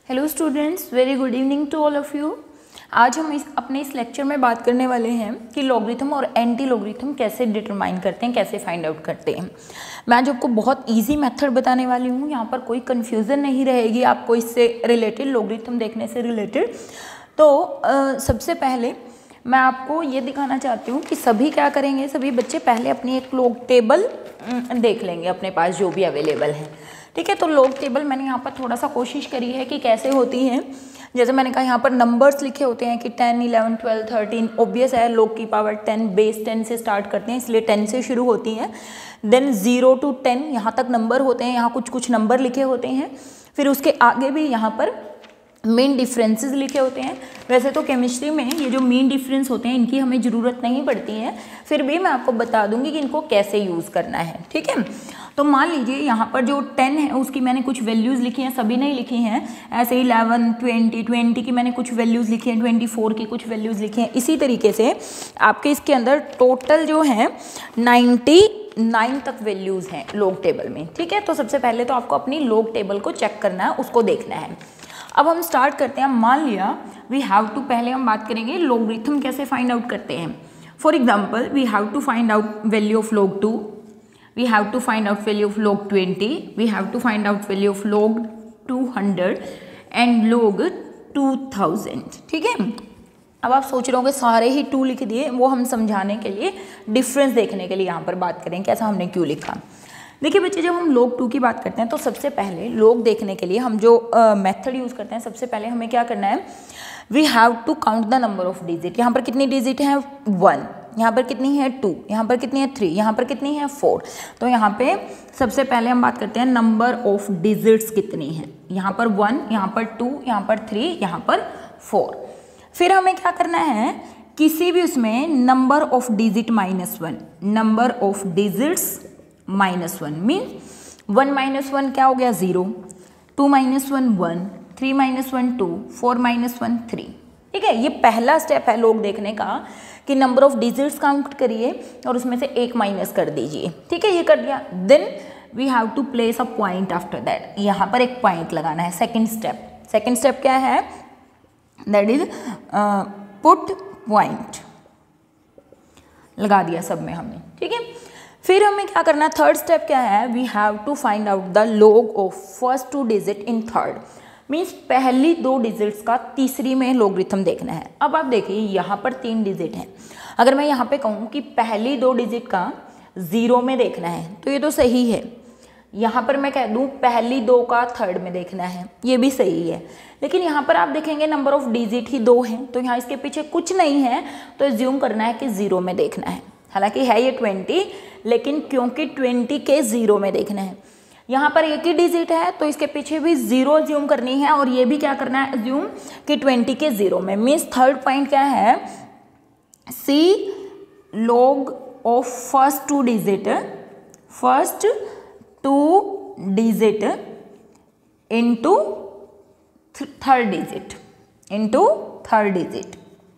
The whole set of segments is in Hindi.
Hello students, very good evening to all of you. आज हम अपने इस लेक्चर में बात करने वाले हैं कि लॉगरिथम और एंटी लॉगरिथम कैसे डिटरमाइन करते हैं, कैसे फाइंड आउट करते हैं। मैं आज आपको बहुत इजी मेथड बताने वाली हूँ, यहाँ पर कोई कन्फ्यूज़न नहीं रहेगी आपको इससे रिलेटेड, लॉगरिथम देखने से रिलेटेड। तो सबसे पहले मैं आपको ये दिखाना चाहती हूँ कि सभी क्या करेंगे, सभी बच्चे पहले अपनी एक लॉग टेबल देख लेंगे अपने पास जो भी अवेलेबल है। ठीक है, तो लॉग टेबल मैंने यहाँ पर थोड़ा सा कोशिश करी है कि कैसे होती है। जैसे मैंने कहा यहाँ पर नंबर्स लिखे होते हैं कि 10, 11, 12, 13। ऑब्वियस है, log की पावर 10 बेस 10 से स्टार्ट करते हैं, इसलिए 10 से शुरू होती हैं। देन 0 to 10 यहाँ तक नंबर होते हैं, यहाँ कुछ कुछ नंबर लिखे होते हैं। फिर उसके आगे भी यहाँ पर मीन डिफरेंसेस लिखे होते हैं। वैसे तो केमिस्ट्री में ये जो मीन डिफरेंस होते हैं इनकी हमें ज़रूरत नहीं पड़ती है, फिर भी मैं आपको बता दूंगी कि इनको कैसे यूज़ करना है। ठीक है, तो मान लीजिए यहाँ पर जो 10 है उसकी मैंने कुछ वैल्यूज़ लिखी हैं, सभी नहीं लिखी हैं। ऐसे 11, 20 की मैंने कुछ वैल्यूज़ लिखी हैं, 24 की कुछ वैल्यूज़ लिखी हैं। इसी तरीके से आपके इसके अंदर टोटल जो है 99 तक वैल्यूज़ हैं लॉग टेबल में। ठीक है, तो सबसे पहले तो आपको अपनी लॉग टेबल को चेक करना है, उसको देखना है। अब हम स्टार्ट करते हैं। मान लिया वी हैव टू, पहले हम बात करेंगे लॉगरिथम कैसे फाइंड आउट करते हैं। For example we have to find out value of log 2, we have to find out value of log 20, we have to find out value of log 200 and log 2000। ठीक है, अब आप सोच रहे होंगे सारे ही 2 लिख दिए, वो हम समझाने के लिए, डिफरेंस देखने के लिए यहाँ पर बात करें कैसा हमने क्यों लिखा। देखिए बच्चे, जब हम log 2 की बात करते हैं तो सबसे पहले log देखने के लिए हम जो मेथड यूज़ करते हैं, सबसे पहले हमें क्या करना है, we have to count the number of digit. यहाँ पर कितनी डिजिट है 1, यहाँ पर कितनी है 2, यहाँ पर कितनी है 3, यहाँ पर कितनी है 4। तो यहाँ पे सबसे पहले हम बात करते हैं नंबर ऑफ डिजिट्स कितनी है। यहाँ पर 1, यहाँ पर 2, यहाँ पर 3, यहाँ पर 4। फिर हमें क्या करना है, किसी भी उसमें number of digit -1, number of digits -1 mean 1 - 1 क्या हो गया 0, 2 - 1 1, 3 - 1 2, 4 - 1 3। ठीक है, ये पहला स्टेप है log देखने का कि नंबर ऑफ डिजिट्स काउंट करिए और उसमें से एक माइनस कर दीजिए। ठीक है, ये कर दिया। Then we have to place a point after that, यहाँ पर एक पॉइंट लगाना है। सेकेंड स्टेप क्या है, दैट इज पुट पॉइंट, लगा दिया सब में हमने। ठीक है, फिर हमें क्या करना है, थर्ड स्टेप क्या है, we have to find out the log of first 2 digit in third, means पहली 2 डिजिट्स का तीसरी में लॉगरिथम देखना है। अब आप देखिए यहाँ पर 3 डिजिट हैं, अगर मैं यहाँ पे कहूँ कि पहली 2 डिजिट का 0 में देखना है तो ये तो सही है। यहाँ पर मैं कह दूँ पहली 2 का थर्ड में देखना है, ये भी सही है। लेकिन यहाँ पर आप देखेंगे नंबर ऑफ डिजिट ही 2 हैं, तो यहाँ इसके पीछे कुछ नहीं है, तो एज्यूम करना है कि 0 में देखना है। हालांकि है ये 20, लेकिन क्योंकि 20 के 0 में देखना है, यहाँ पर एक ही डिजिट है तो इसके पीछे भी 0 एज्यूम करनी है, और ये भी क्या करना है एज्यूम कि 20 के 0 में। मीन्स थर्ड पॉइंट क्या है, see log of first 2 digit into third digit,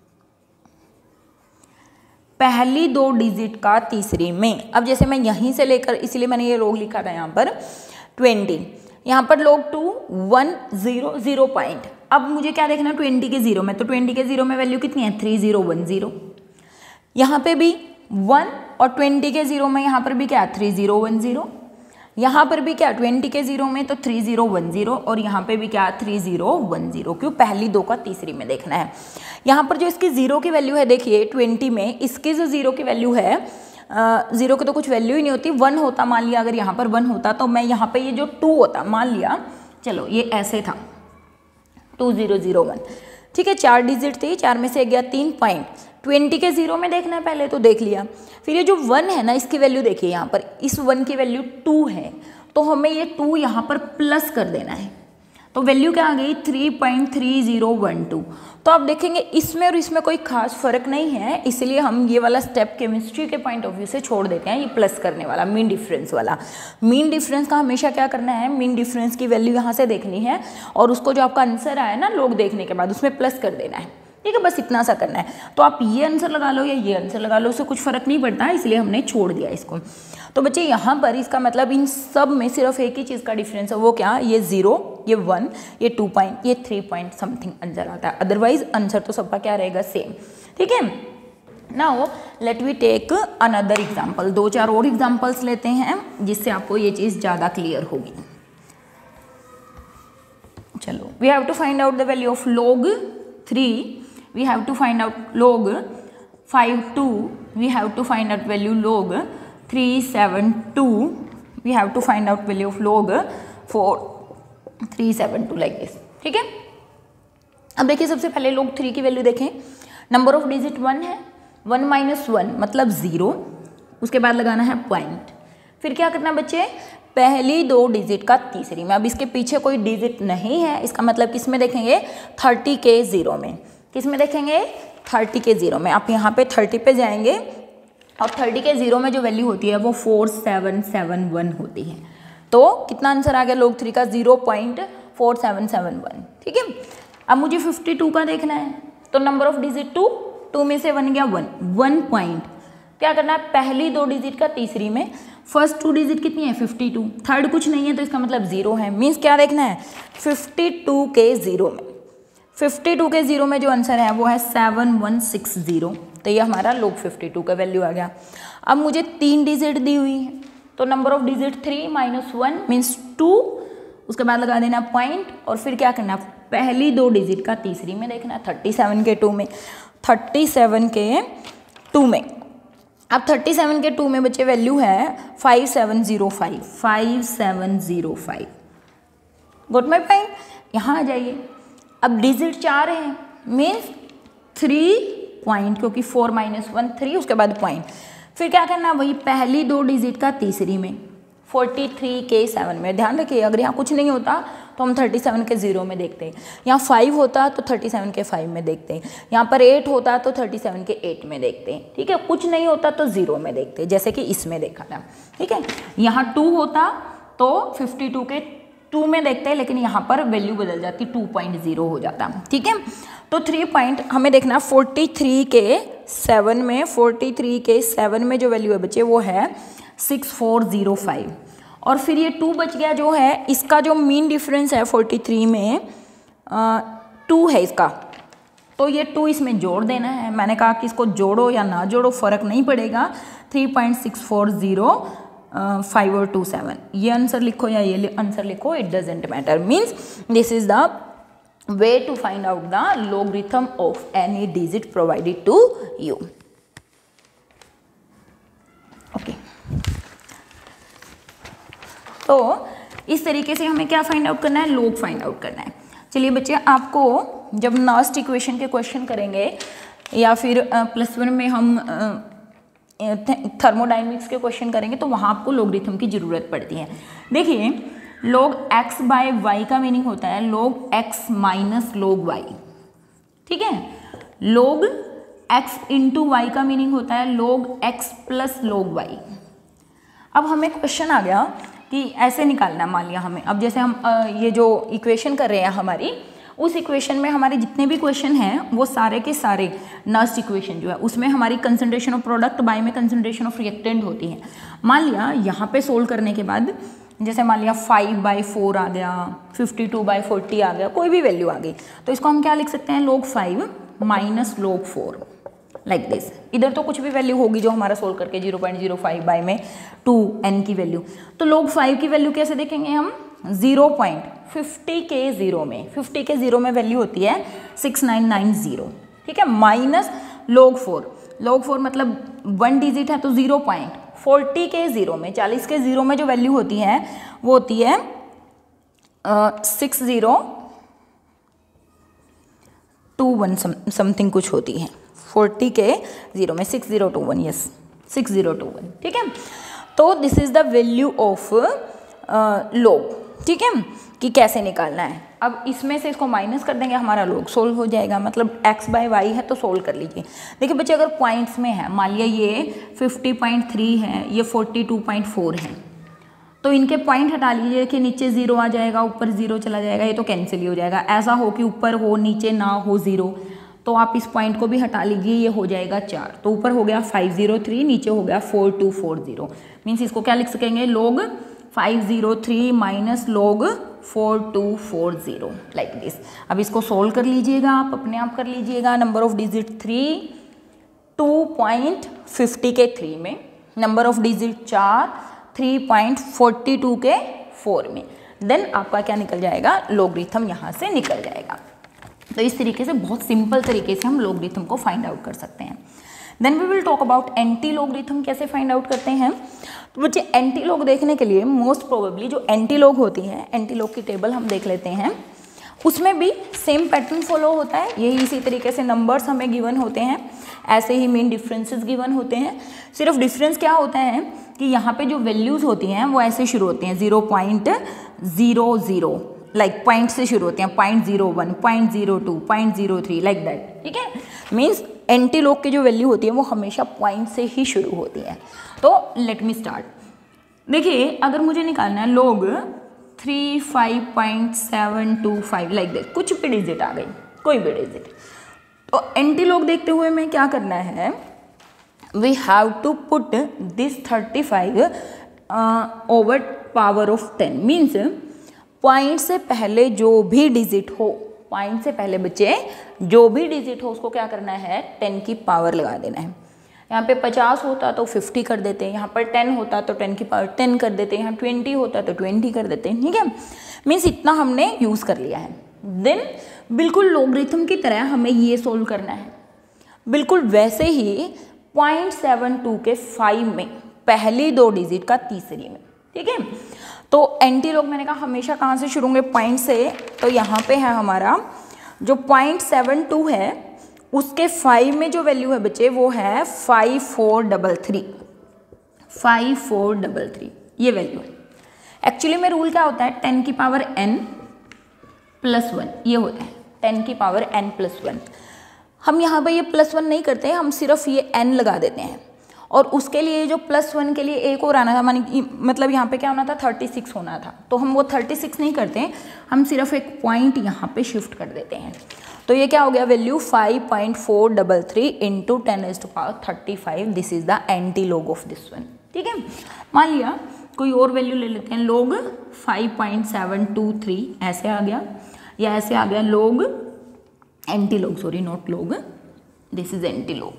पहली 2 डिजिट का तीसरी में। अब जैसे मैं यहीं से लेकर, इसलिए मैंने ये log लिखा था यहाँ पर 20, यहाँ पर log 2 1 0 0 पॉइंट। अब मुझे क्या देखना है 20 के 0 में, तो 20 के 0 में वैल्यू कितनी है 3010। यहाँ पे भी 1 और 20 के 0 में यहाँ पर भी क्या 3010, यहाँ पर भी क्या 20 के 0 में तो 3010, और यहाँ पे भी क्या 3010। क्यों, पहली 2 का तीसरी में देखना है। यहाँ पर जो इसकी 0 की वैल्यू है, देखिए 20 में इसकी जो 0 की वैल्यू है, 0 की तो कुछ वैल्यू ही नहीं होती। 1 होता, मान लिया अगर यहाँ पर 1 होता तो मैं यहाँ पे ये जो 2 होता, मान लिया चलो ये ऐसे था 2001। ठीक है, 4 डिजिट थी, 4 में से गया 3 पॉइंट। 20 के 0 में देखना है पहले, तो देख लिया। फिर ये जो 1 है ना, इसकी वैल्यू देखिए, यहाँ पर इस 1 की वैल्यू 2 है, तो हमें ये 2 यहाँ पर प्लस कर देना है, तो वैल्यू क्या आ गई 3.3012। तो आप देखेंगे इसमें और इसमें कोई खास फर्क नहीं है, इसलिए हम ये वाला स्टेप केमिस्ट्री के पॉइंट ऑफ व्यू से छोड़ देते हैं, ये प्लस करने वाला मीन डिफरेंस वाला। मीन डिफरेंस का हमेशा क्या करना है, मीन डिफरेंस की वैल्यू यहाँ से देखनी है और उसको जो आपका आंसर आया ना log देखने के बाद उसमें प्लस कर देना है। ठीक है, बस इतना सा करना है। तो आप ये आंसर लगा लो या ये आंसर लगा लो, उससे कुछ फ़र्क नहीं पड़ता, इसलिए हमने छोड़ दिया इसको। तो बच्चे यहाँ पर इसका मतलब इन सब में सिर्फ एक ही चीज़ का डिफरेंस है, वो क्या, ये 0, ये 1, ये 2 पॉइंट, ये 3 पॉइंट समथिंग आंसर आता है, अदरवाइज आंसर तो सबका क्या रहेगा, सेम। ठीक है, now let we take another example, 2-4 और एग्जाम्पल्स लेते हैं जिससे आपको ये चीज़ ज़्यादा क्लियर होगी। चलो, we have to find out the value of log 3, we have to find out log 5-2, we have to find out value log 372, we have to find out value of log 4,372 like this। ठीक है, अब देखिए सबसे पहले log 3 की वैल्यू देखें, नंबर ऑफ डिजिट 1 है, 1 - 1 मतलब 0, उसके बाद लगाना है पॉइंट, फिर क्या करना है बच्चे, पहली 2 डिजिट का तीसरी में। अब इसके पीछे कोई डिजिट नहीं है, इसका मतलब किस में देखेंगे, 30 के 0 में। किस में देखेंगे, 30 के 0 में। आप यहाँ पे 30 पे जाएंगे और 30 के 0 में जो वैल्यू होती है वो 4771 होती है। तो कितना आंसर आ गया log 3 का, 0.4771। ठीक है, अब मुझे 52 का देखना है, तो नंबर ऑफ डिजिट 2 में से बन गया 1 पॉइंट, क्या करना है, पहली 2 डिजिट का तीसरी में, फर्स्ट 2 डिजिट कितनी है, 52, थर्ड कुछ नहीं है तो इसका मतलब 0 है, मीन्स क्या देखना है, 52 के 0 में। 52 के 0 में जो आंसर है वो है 7160, तो ये हमारा log 52 का वैल्यू आ गया। अब मुझे 3 डिजिट दी हुई है, तो नंबर ऑफ डिजिट 3 - 1 मीन्स 2, उसके बाद लगा देना पॉइंट, और फिर क्या करना, पहली 2 डिजिट का तीसरी में देखना, 37 के 2 में, 37 के 2 में। अब 37 के 2 में बच्चे वैल्यू है 5705। गोट माई पॉइंट, यहाँ आ जाइए। अब डिजिट 4 है, मीन्स 3 पॉइंट, क्योंकि 4 - 1 3, उसके बाद पॉइंट, फिर क्या करना, वही पहली 2 डिजिट का तीसरी में, 43 के 7 में। ध्यान रखिए, अगर यहाँ कुछ नहीं होता तो हम 37 के 0 में देखते हैं, यहाँ 5 होता तो 37 के 5 में देखते हैं, यहाँ पर 8 होता तो 37 के 8 में देखते हैं। ठीक है, कुछ नहीं होता तो 0 में देखते हैं, जैसे कि इसमें देखा था। ठीक है, यहाँ 2 होता तो 52 के 2 में देखते हैं, लेकिन यहाँ पर वैल्यू बदल जाती, 2.0 हो जाता। ठीक है, तो 3 पॉइंट हमें देखना, 43 के 7 में, 43 के 7 में जो वैल्यू है बच्चे वो है 6405, और फिर ये 2 बच गया जो है, इसका जो मीन डिफरेंस है 43 में 2 है इसका, तो ये 2 इसमें जोड़ देना है। मैंने कहा कि इसको जोड़ो या ना जोड़ो फ़र्क नहीं पड़ेगा, 3.640 और 27, ये आंसर लिखो या ये आंसर लिखो, it doesn't matter, means this is the way to find out the logarithm of any digit provided to you. Okay, तो इस तरीके से हमें क्या फाइंड आउट करना है, log फाइंड आउट करना है। चलिए बच्चे, आपको जब लास्ट इक्वेशन के क्वेश्चन करेंगे या फिर +1 में हम थर्मोडाइनमिक्स के क्वेश्चन करेंगे तो वहाँ आपको logarithm की ज़रूरत पड़ती है। देखिए, log x बाय y का मीनिंग होता है log x minus log y। ठीक है, log x इंटू वाई का मीनिंग होता है log x plus log y। अब हमें क्वेश्चन आ गया कि ऐसे निकालना, मान लिया हमें, अब जैसे हम ये जो इक्वेशन कर रहे हैं हमारी, उस इक्वेशन में हमारे जितने भी क्वेश्चन हैं वो सारे के सारे नस्ट इक्वेशन जो है उसमें हमारी कंसंट्रेशन ऑफ प्रोडक्ट बाय में कंसंट्रेशन ऑफ रिएक्टेंट होती है। मान लिया यहाँ पे सोल्व करने के बाद, जैसे मान लिया 5/4 आ गया, 52/40 आ गया, कोई भी वैल्यू आ गई, तो इसको हम क्या लिख सकते हैं, log 5 minus log 4 like this. इधर तो कुछ भी वैल्यू होगी जो हमारा सोल्व करके 0.05 बाय में 2n की वैल्यू, तो log 5 की वैल्यू कैसे देखेंगे हम, 0.50 के 0 में, 50 के 0 में वैल्यू होती है 6990। ठीक है, माइनस log 4 मतलब 1 डिजिट है तो 0.40 के 0 में, 40 के 0 में जो वैल्यू होती है वो होती है 6021 समथिंग कुछ होती है, 40 के 0 में 6021, यस 6021। ठीक है, तो this is the value of log। ठीक है, कि कैसे निकालना है। अब इसमें से इसको माइनस कर देंगे, हमारा log सोल्व हो जाएगा, मतलब x बाय वाई है तो सोल्व कर लीजिए। देखिए बच्चे, अगर पॉइंट्स में है, मान लिया ये 50.3 है, ये 42.4 है, तो इनके पॉइंट हटा लीजिए कि नीचे 0 आ जाएगा, ऊपर 0 चला जाएगा, ये तो कैंसिल ही हो जाएगा। ऐसा हो कि ऊपर हो नीचे ना हो 0, तो आप इस पॉइंट को भी हटा लीजिए, ये हो जाएगा 4। तो ऊपर हो गया 503, नीचे हो गया 4240। मीन्स इसको क्या लिख सकेंगे, log 503 minus log 4240 like this. अब इसको सोल्व कर लीजिएगा, आप अपने आप कर लीजिएगा। नंबर ऑफ डिजिट 3 2.50 के 3 में, नंबर ऑफ डिजिट 4 3.42 के 4 में, देन आपका क्या निकल जाएगा, लॉगरिथम यहाँ से निकल जाएगा। तो इस तरीके से बहुत सिंपल तरीके से हम लॉगरिथम को फाइंड आउट कर सकते हैं। Then we will talk about anti logarithm कैसे फाइंड आउट करते हैं। तो बच्चे एंटी लॉग देखने के लिए मोस्ट प्रोबेबली जो एंटी लॉग होती है, एंटी लॉग की टेबल हम देख लेते हैं, उसमें भी सेम पैटर्न फॉलो होता है। यही इसी तरीके से नंबर्स हमें गिवन होते हैं, ऐसे ही मेन डिफरेंसेस गिवन होते हैं। सिर्फ डिफरेंस क्या होता है कि यहाँ पे जो वैल्यूज़ होती हैं वो ऐसे शुरू होती हैं 0.00 लाइक पॉइंट से शुरू होते हैं, 0.01 0.02 0.03 लाइक दैट, ठीक है। मीन्स एंटी लॉग की जो वैल्यू होती है वो हमेशा पॉइंट से ही शुरू होती है। तो लेट मी स्टार्ट। देखिए अगर मुझे निकालना है log 35.725 लाइक दैट, कुछ भी डिजिट आ गई, कोई भी डिजिट, तो एंटी लॉग देखते हुए मैं क्या करना है, we have to put this 35 over power of 10। Means point से पहले जो भी डिजिट हो, पॉइंट से पहले बच्चे जो भी डिजिट हो उसको क्या करना है, 10 की पावर लगा देना है। यहाँ पे 50 होता तो 50 कर देते हैं, यहाँ पर 10 होता तो 10 की पावर 10 कर देते हैं, यहाँ 20 होता तो 20 कर देते हैं, ठीक है। मीन्स इतना हमने यूज़ कर लिया है। देन बिल्कुल लॉगरिथम की तरह हमें ये सोल्व करना है, बिल्कुल वैसे ही 0.72 के 5 में, पहली 2 डिजिट का तीसरी में, ठीक है। तो एंटी लॉग मैंने कहा हमेशा कहाँ से शुरू होंगे, पॉइंट से। तो यहाँ पे है हमारा जो 0.72 है उसके 5 में जो वैल्यू है बच्चे वो है 5433 ये वैल्यू है। एक्चुअली में रूल क्या होता है, 10 की पावर n प्लस 1 ये होता है, 10 की पावर n प्लस 1। हम यहाँ पे ये प्लस 1 नहीं करते, हम सिर्फ ये n लगा देते हैं। और उसके लिए जो प्लस 1 के लिए एक और आना था, मतलब यहाँ पे क्या होना था, 36 होना था, तो हम वो 36 नहीं करते, हम सिर्फ एक पॉइंट यहाँ पे शिफ्ट कर देते हैं। तो ये क्या हो गया, value 5.433 into 10⁻35। This is the anti log of this one, ठीक है। मान लिया कोई और वैल्यू ले लेते हैं, लॉग 5.723 ऐसे आ गया, या ऐसे आ गया log anti log, sorry not log, this is anti log,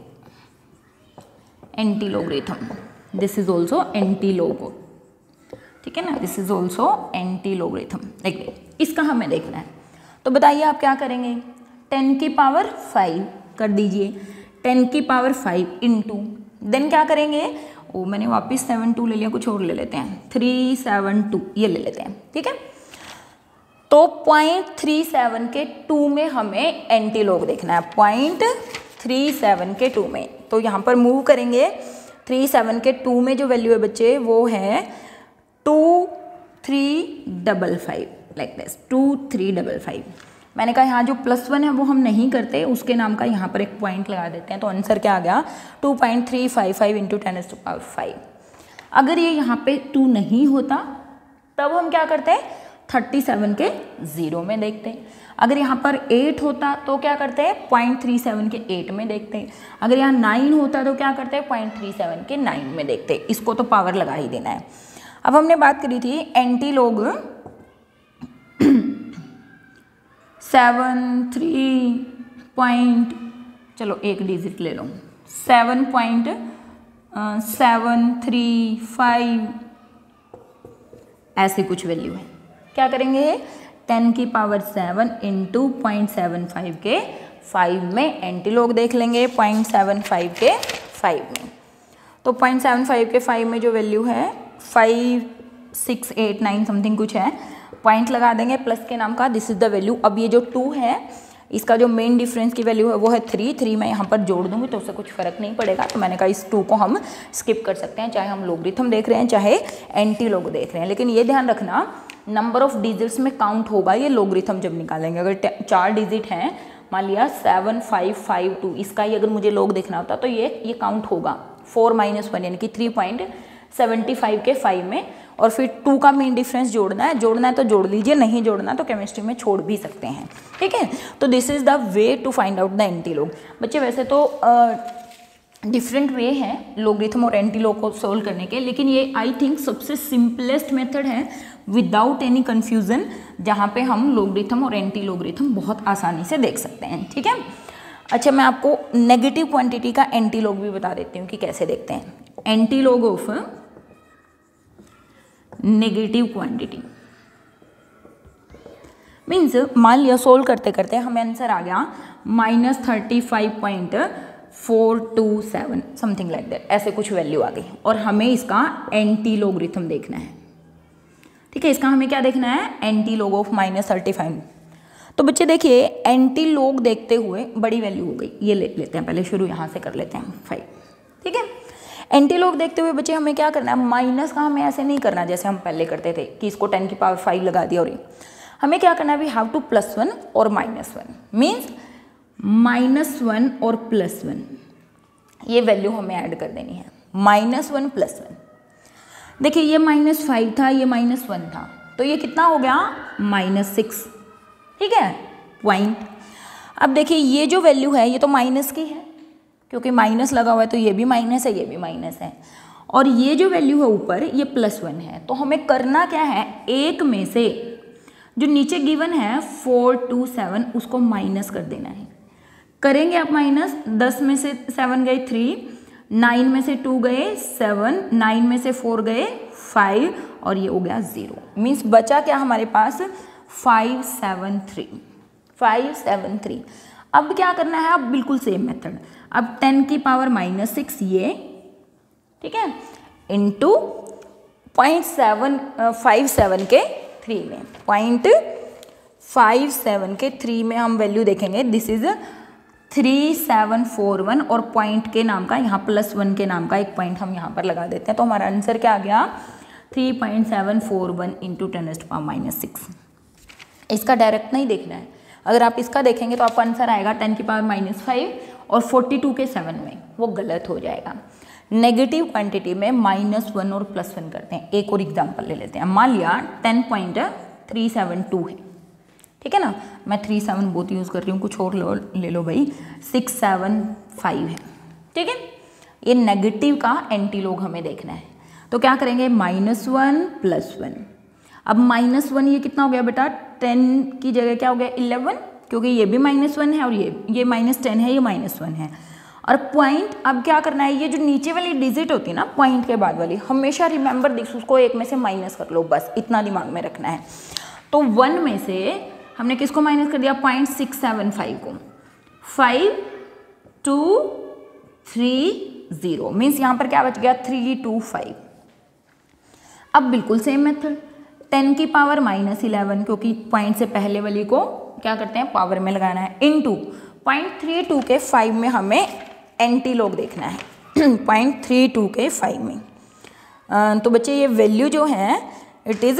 anti logarithm, this is also anti log, ठीक है ना, this is also anti logarithm. देखिए इसका हमें देखना है, तो बताइए आप क्या करेंगे, 10 की पावर 5 कर दीजिए, 10 की पावर 5 इंटू, देन क्या करेंगे, ओ मैंने वापस 72 ले लिया, कुछ और ले लेते हैं, 372 ये ले लेते हैं, ठीक है। तो 0.37 के 2 में हमें एंटी लॉग देखना है, 0.37 के 2 में। तो यहाँ पर मूव करेंगे, 37 के 2 में जो वैल्यू है बच्चे वो है 2355 लाइक दिस, 2355। मैंने कहा यहाँ जो +1 है वो हम नहीं करते, उसके नाम का यहाँ पर एक पॉइंट लगा देते हैं। तो आंसर क्या आ गया, 2.355 इंटू 10⁻5। अगर ये यहाँ पे 2 नहीं होता तब हम क्या करते हैं, 37 के 0 में देखते हैं। अगर यहाँ पर 8 होता तो क्या करते हैं, 0.37 के 8 में देखते हैं। अगर यहाँ 9 होता तो क्या करते हैं, 0.37 के 9 में देखते हैं। इसको तो पावर लगा ही देना है। अब हमने बात करी थी एंटी लॉग 7 चलो एक डिजिट ले लो, 7.735 ऐसे कुछ वैल्यू है। क्या करेंगे, 10 की पावर 7 इंटू 0.75 के 5 में एंटी लॉग देख लेंगे, 0.75 के 5 में। तो 0.75 के 5 में जो वैल्यू है 5689 समथिंग कुछ है, पॉइंट लगा देंगे प्लस के नाम का, दिस इज द वैल्यू। अब ये जो 2 है इसका जो मेन डिफरेंस की वैल्यू है वो है 3 मैं यहाँ पर जोड़ दूंगी तो उससे कुछ फर्क नहीं पड़ेगा। तो मैंने कहा इस 2 को हम स्किप कर सकते हैं, चाहे हम लॉगरिथम देख रहे हैं चाहे एंटी लॉग देख रहे हैं। लेकिन ये ध्यान रखना नंबर ऑफ डिजिट्स में काउंट होगा ये लॉगरिथम जब निकालेंगे। अगर 4 डिजिट हैं, मान लिया 7552, इसका ही अगर मुझे लॉग देखना होता तो ये काउंट होगा 4 - 1 यानी कि 3.75 75 के 5 में, और फिर 2 का मीन डिफरेंस जोड़ना है तो जोड़ लीजिए, नहीं जोड़ना तो केमिस्ट्री में छोड़ भी सकते हैं, ठीक है। तो this is the way to find out the anti log. बच्चे वैसे तो डिफरेंट वे हैं लॉगरिथम और एंटी लॉग को सोल्व करने के, लेकिन ये आई थिंक सबसे सिंपलेस्ट मेथड है विदाउट एनी कन्फ्यूज़न, जहाँ पे हम लॉगरिथम और एंटी लॉगरिथम बहुत आसानी से देख सकते हैं, ठीक है। अच्छा, मैं आपको नेगेटिव क्वांटिटी का एंटी लॉग भी बता देती हूँ कि कैसे देखते हैं। Anti log of negative quantity means, मान लिया सोल्व करते करते हमें आंसर आ गया -35.427 समथिंग लाइक दैट, ऐसे कुछ वैल्यू आ गई, और हमें इसका एंटी लॉगरिथम देखना है, ठीक है। इसका हमें क्या देखना है, एंटी लॉग ऑफ -35। तो बच्चे देखिए, एंटी लॉग देखते हुए बड़ी वैल्यू हो गई, ये ले लेते हैं, पहले शुरू यहाँ से कर लेते हैं 5, ठीक है। एंटी लॉग देखते हुए बच्चे हमें क्या करना है, माइनस का हमें ऐसे नहीं करना जैसे हम पहले करते थे कि इसको 10 की पावर 5 लगा दिया, और ये हमें क्या करना है, वी हैव टू +1 और -1 मीन्स -1 और +1, ये वैल्यू हमें ऐड कर देनी है। -1 +1, देखिए ये -5 था, ये -1 था, तो ये कितना हो गया -6, ठीक है, पॉइंट। अब देखिए ये जो वैल्यू है ये तो माइनस की है, क्योंकि माइनस लगा हुआ है, तो ये भी माइनस है, ये भी माइनस है, और ये जो वैल्यू है ऊपर ये +1 है। तो हमें करना क्या है, एक में से जो नीचे गिवन है 427 उसको माइनस कर देना है। करेंगे आप माइनस, 10 में से 7 गए 3, 9 में से 2 गए 7, 9 में से 4 गए 5, और ये हो गया 0, मीन्स बचा क्या हमारे पास 573। अब क्या करना है, अब बिल्कुल सेम मेथड, अब 10 की पावर -6 ये, ठीक है, इंटू 0.57 के 3 में, 0.57 के 3 में हम वैल्यू देखेंगे, दिस इज 3741, और पॉइंट के नाम का यहाँ +1 के नाम का एक पॉइंट हम यहाँ पर लगा देते हैं, तो हमारा आंसर क्या आ गया 3.741 इंटू 10⁻6। इसका डायरेक्ट नहीं देखना है, अगर आप इसका देखेंगे तो आपका आंसर आएगा 10 की पावर -5 और 42 के 7 में, वो गलत हो जाएगा। नेगेटिव क्वांटिटी में -1 और +1 करते हैं। एक और एग्जांपल ले लेते हैं, मान लिया 10.372 है, ठीक है ना, मैं 37 बहुत यूज़ कर रही हूँ, कुछ और ले लो भाई, 675 है, ठीक है। ये नेगेटिव का एंटी लॉग हमें देखना है, तो क्या करेंगे, -1 +1। अब -1 ये कितना हो गया बेटा, 10 की जगह क्या हो गया 11, क्योंकि ये भी -1 है और ये -10 है, ये -1 है। और पॉइंट, अब क्या करना है, ये जो नीचे वाली डिजिट होती है ना पॉइंट के बाद वाली, हमेशा रिमेंबर दिस, उसको एक में से माइनस कर लो, बस इतना दिमाग में रखना है। तो 1 में से हमने किसको माइनस कर दिया, 0.675 को, 5230 मीन्स यहाँ पर क्या बच गया 325। अब बिल्कुल सेम मेथड, 10 की पावर -11, क्योंकि पॉइंट से पहले वाली को क्या करते हैं पावर में लगाना है, इनटू 0.32 के 5 में हमें एंटी लॉग देखना है 0.32 के 5 में। तो बच्चे ये वैल्यू जो है इट इज़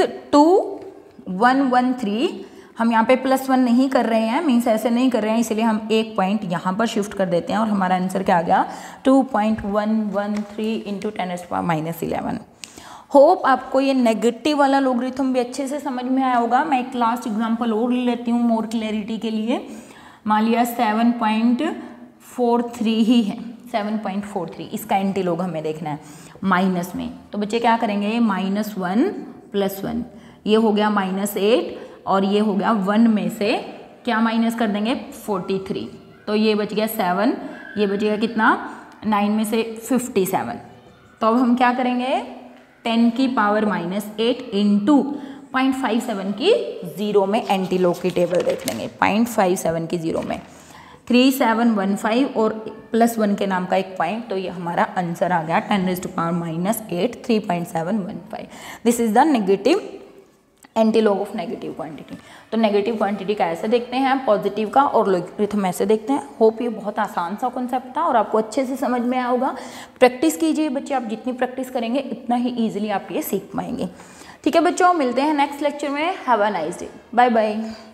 2113। हम यहाँ पे +1 नहीं कर रहे हैं, मीन्स ऐसे नहीं कर रहे हैं, इसलिए हम एक पॉइंट यहाँ पर शिफ्ट कर देते हैं और हमारा आंसर क्या आ गया 2.113 इंटू 10⁻11। होप आपको ये नेगेटिव वाला लॉगरिथम भी अच्छे से समझ में आया होगा। मैं एक लास्ट एग्जांपल और ले लेती हूँ मोर क्लैरिटी के लिए। मान लिया 7.43 ही है, 7.43, इसका एंटी लॉग हमें देखना है माइनस में। तो बच्चे क्या करेंगे, -1 +1, ये हो गया -8 और ये हो गया 1 में से क्या माइनस कर देंगे 43, तो ये बच गया 7, ये बचेगा कितना 9 में से 57। तो अब हम क्या करेंगे 10 की पावर -8 इंटू 0.57 की 0 में एंटी लॉग की टेबल देख लेंगे। 0.57 की 0 में 3715 और +1 के नाम का एक पॉइंट, तो ये हमारा आंसर आ गया 10⁻8 3.715। This is the negative anti log of negative quantity. तो नेगेटिव क्वांटिटी का ऐसे देखते हैं, पॉजिटिव का और लॉगरिथम ऐसे देखते हैं। होप ये बहुत आसान सा कॉन्सेप्ट था और आपको अच्छे से समझ में आया होगा। प्रैक्टिस कीजिए बच्चे, आप जितनी प्रैक्टिस करेंगे इतना ही ईजिली आप ये सीख पाएंगे। ठीक है बच्चों, मिलते हैं नेक्स्ट लेक्चर में। Have a nice day, bye bye.